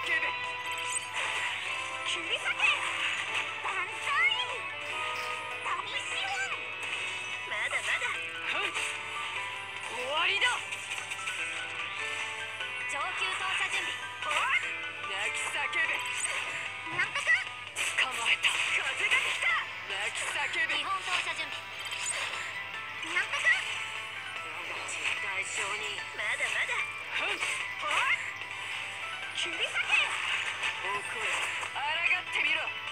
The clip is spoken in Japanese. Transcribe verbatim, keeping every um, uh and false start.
べ。 切り裂け。万歳。大資本。まだまだ。 ふん、終わりだ。 上級投射準備。 泣き叫べ。 なんとか。 捕まえた。風が来た。泣き叫べ。 基本投射準備。なんとか。 我が血代償に。 まだまだ。 ふん、 切り裂け。 おこえ、抗ってみろ。